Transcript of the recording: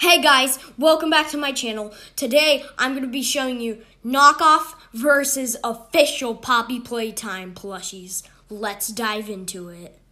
Hey guys, welcome back to my channel. Today, I'm going to be showing you knockoff versus official Poppy Playtime plushies. Let's dive into it.